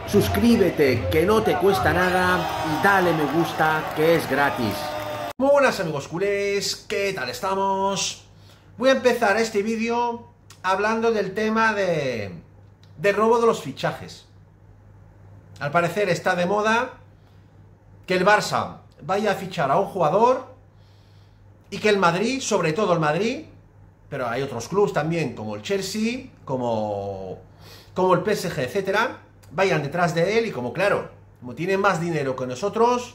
suscríbete, que no te cuesta nada, y dale me gusta, que es gratis. Muy buenas amigos culés, ¿qué tal estamos? Voy a empezar este vídeo hablando del tema de robo de los fichajes. Al parecer está de moda que el Barça vaya a fichar a un jugador y que el Madrid, sobre todo el Madrid, pero hay otros clubes también como el Chelsea, como el PSG, etcétera, vayan detrás de él y como tienen más dinero que nosotros,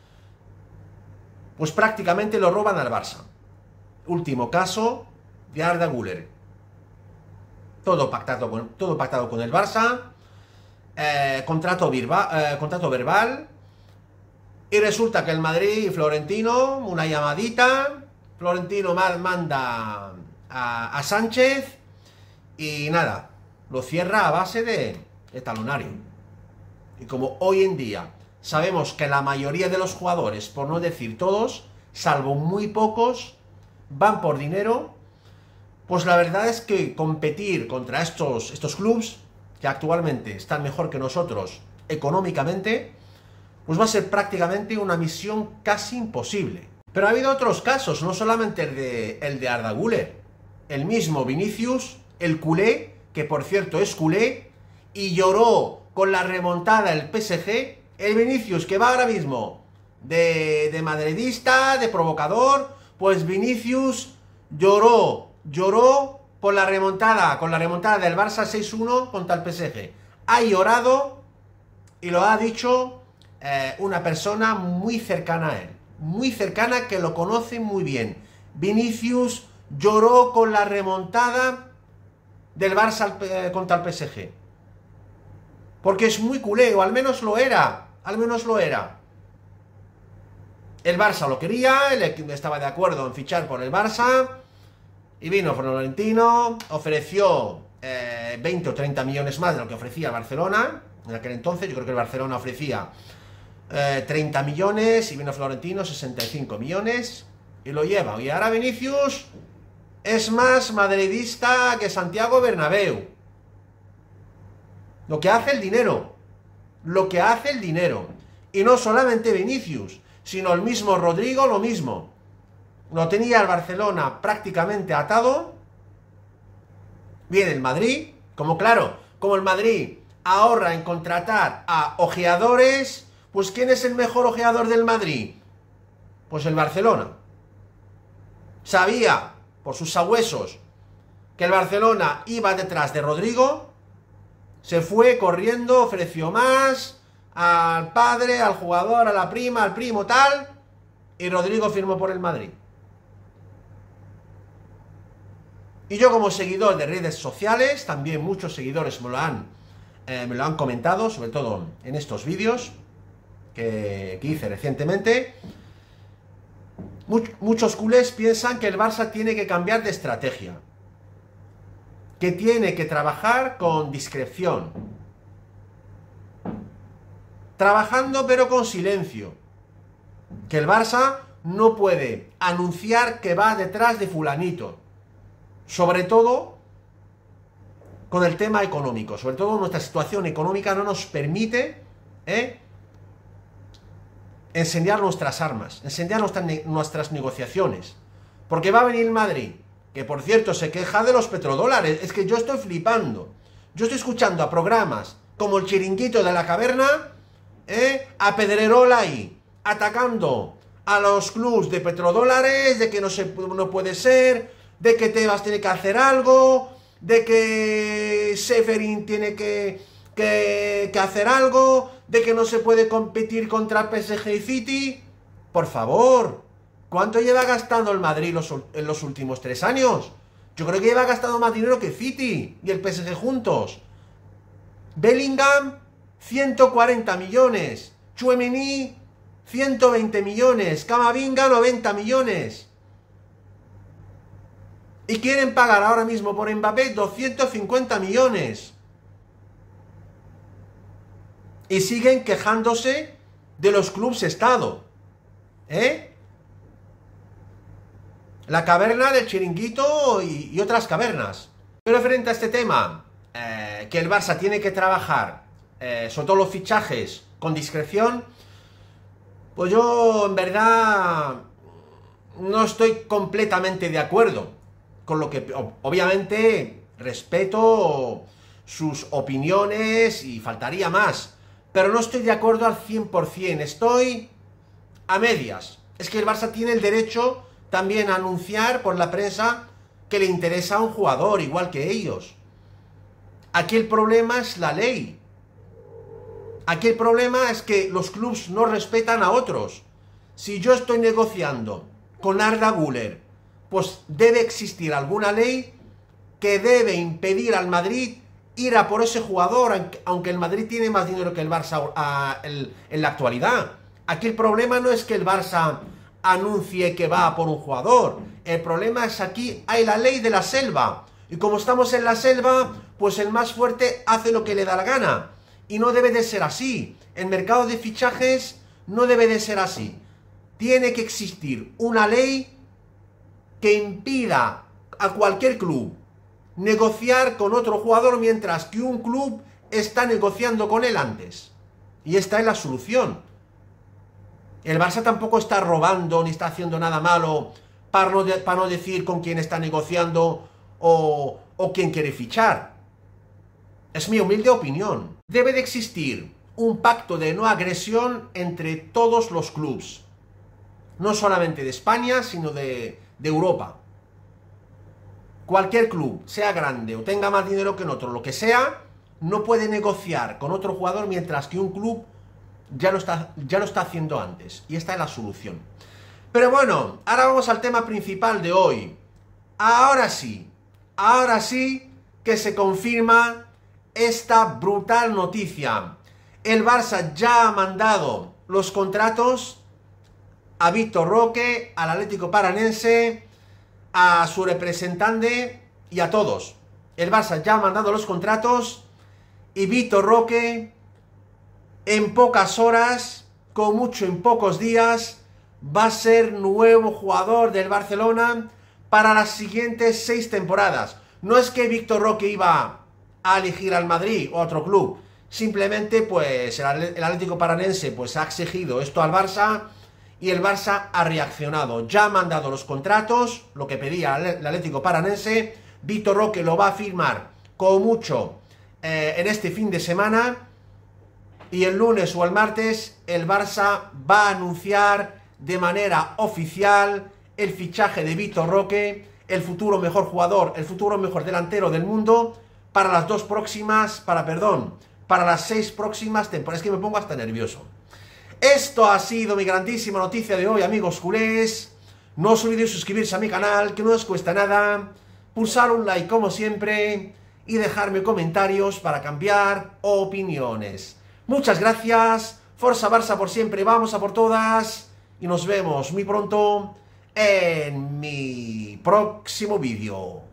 pues prácticamente lo roban al Barça. Último caso de Arda Güler. Todo pactado con el Barça, contrato verbal, y resulta que el Madrid y Florentino, una llamadita, Florentino manda a Sánchez y nada, lo cierra a base de talonario. Y como hoy en día sabemos que la mayoría de los jugadores, por no decir todos, salvo muy pocos, van por dinero, pues la verdad es que competir contra estos clubes, que actualmente están mejor que nosotros económicamente, pues va a ser prácticamente una misión casi imposible. Pero ha habido otros casos, no solamente el de Arda Güler, el mismo Vinicius, el culé, que por cierto es culé, y lloró con la remontada del PSG, el Vinicius que va ahora mismo de madridista, de provocador, pues Vinicius lloró por la remontada, con la remontada del Barça 6-1 contra el PSG. Ha llorado y lo ha dicho una persona muy cercana a él, muy cercana, que lo conoce muy bien. Vinicius lloró con la remontada del Barça contra el PSG. Porque es muy culé, o al menos lo era. El Barça lo quería, él estaba de acuerdo en fichar por el Barça, y vino Florentino, ofreció 20 o 30 millones más de lo que ofrecía el Barcelona. En aquel entonces yo creo que el Barcelona ofrecía 30 millones, y vino Florentino 65 millones, y lo lleva. Y ahora Vinicius es más madridista que Santiago Bernabéu. Lo que hace el dinero. Y no solamente Vinicius, sino el mismo Rodrigo, lo mismo. Lo tenía el Barcelona prácticamente atado. Viene el Madrid, como el Madrid ahorra en contratar a ojeadores, pues ¿quién es el mejor ojeador del Madrid? Pues el Barcelona. Sabía, por sus sabuesos, que el Barcelona iba detrás de Rodrigo. Se fue corriendo, ofreció más al padre, al jugador, a la prima, al primo, tal, y Rodrigo firmó por el Madrid. Y yo, como seguidor de redes sociales, también muchos seguidores me lo han comentado, sobre todo en estos vídeos que hice recientemente. Muchos culés piensan que el Barça tiene que cambiar de estrategia, que tiene que trabajar con discreción, trabajando pero con silencio, que el Barça no puede anunciar que va detrás de fulanito, sobre todo con el tema económico. Sobre todo nuestra situación económica no nos permite enseñar nuestras armas, enseñar nuestras negociaciones, porque va a venir Madrid, que por cierto se queja de los petrodólares. Es que yo estoy flipando. Yo estoy escuchando a programas como el Chiringuito de la Caverna, a Pedrerola ahí, atacando a los clubs de petrodólares, de que no puede ser, de que Tebas tiene que hacer algo, de que Seferin tiene que hacer algo, de que no se puede competir contra PSG y City. Por favor, ¿cuánto lleva gastando el Madrid en los últimos 3 años? Yo creo que lleva gastando más dinero que City y el PSG juntos. Bellingham, 140 millones. Tchouaméni, 120 millones. Camavinga, 90 millones. Y quieren pagar ahora mismo por Mbappé 250 millones. Y siguen quejándose de los clubes Estado. La caverna del Chiringuito y otras cavernas. Pero frente a este tema, que el Barça tiene que trabajar sobre todo los fichajes, con discreción, pues yo en verdad no estoy completamente de acuerdo con lo que, obviamente, respeto sus opiniones y faltaría más, pero no estoy de acuerdo al 100%, estoy a medias. Es que el Barça tiene el derecho también a anunciar por la prensa que le interesa a un jugador, igual que ellos. Aquí el problema es la ley. Aquí el problema es que los clubes no respetan a otros. Si yo estoy negociando con Arda Güler, pues debe existir alguna ley que debe impedir al Madrid ir a por ese jugador, aunque el Madrid tiene más dinero que el Barça en la actualidad. Aquí el problema no es que el Barça anuncie que va a por un jugador. El problema es aquí hay la ley de la selva. Y como estamos en la selva, pues el más fuerte hace lo que le da la gana. Y no debe de ser así. El mercado de fichajes no debe de ser así. Tiene que existir una ley que impida a cualquier club negociar con otro jugador mientras que un club está negociando con él antes. Y esta es la solución. El Barça tampoco está robando ni está haciendo nada malo para no decir con quién está negociando o quién quiere fichar. Es mi humilde opinión. Debe de existir un pacto de no agresión entre todos los clubes. No solamente de España, sino de Europa. Cualquier club, sea grande o tenga más dinero que en otro, lo que sea, no puede negociar con otro jugador mientras que un club ya lo está haciendo antes. Y esta es la solución. Pero bueno, ahora vamos al tema principal de hoy. Ahora sí que se confirma esta brutal noticia. El Barça ya ha mandado los contratos a Víctor Roque, al Atlético Paranense, a su representante y a todos. El Barça ya ha mandado los contratos y Víctor Roque en pocas horas, con mucho en pocos días, va a ser nuevo jugador del Barcelona para las siguientes 6 temporadas. No es que Víctor Roque iba a elegir al Madrid o a otro club, simplemente pues el Atlético Paranense pues ha exigido esto al Barça y el Barça ha reaccionado. Ya ha mandado los contratos, lo que pedía el Atlético Paranense. Víctor Roque lo va a firmar como mucho en este fin de semana. Y el lunes o el martes el Barça va a anunciar de manera oficial el fichaje de Víctor Roque, el futuro mejor jugador, el futuro mejor delantero del mundo para las para las 6 próximas temporadas. Es que me pongo hasta nervioso. Esto ha sido mi grandísima noticia de hoy, amigos culés. No os olvidéis suscribirse a mi canal, que no os cuesta nada, pulsar un like como siempre y dejarme comentarios para cambiar opiniones. Muchas gracias, Forza Barça por siempre, vamos a por todas y nos vemos muy pronto en mi próximo vídeo.